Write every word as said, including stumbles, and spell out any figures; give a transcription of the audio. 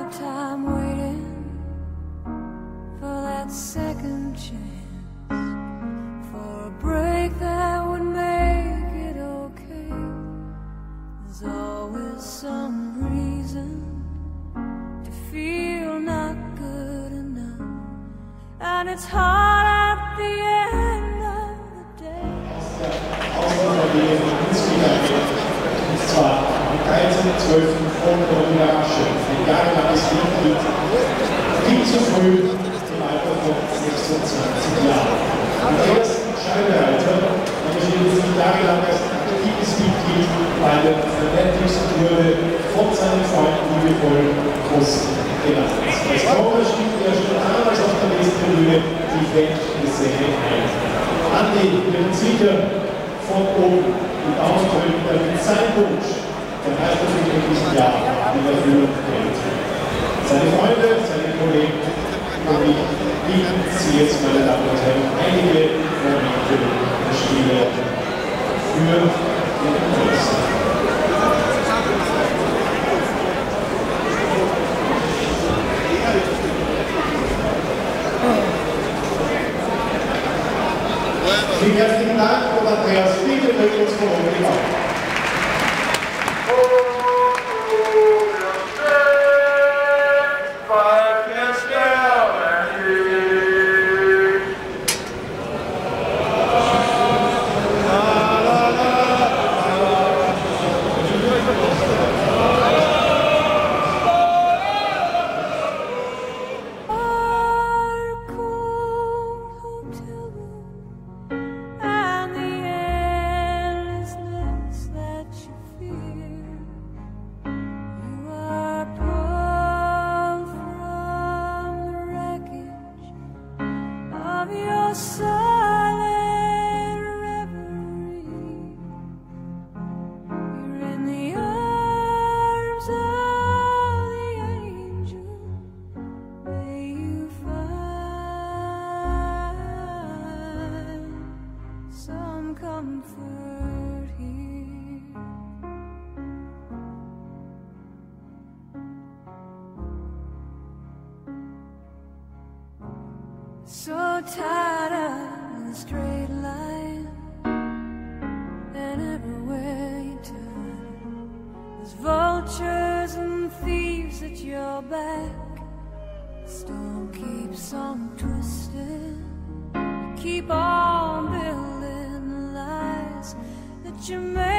hard time waiting for that second chance, for a break that would make it okay. There's always some reason to feel not good enough, and it's hard at the end of the day. Und zwar am dreizehnten zwölften von Corona Schön. Ein jahrelanges Mitglied, viel zu früh im Alter von sechsundzwanzig Jahren. Am ersten Scheinleiter engagierte sich jahrelang als aktives Mitglied bei der Verwendungsbehörde von seinen Freunden liebevoll Kosten genannt. Als Kocher stieg er schon damals auf der Westtribüne die Weltgesänge ein. Andi wird sicher von oben die Daumen drücken, damit sein Wunsch der Meisterschaft in diesem Jahr in Erfüllung geht. Seine Freunde, seine Kollegen und ich bieten Sie jetzt, meine Damen und Herren, einige Momente der Spiele für den Preis. Vielen herzlichen Dank und Andreas, bitte bringt uns vor Ort auf. Comfort here. So tired of the straight line, and everywhere you turn, there's vultures and thieves at your back. The storm keeps on twisting, you keep on building that you made.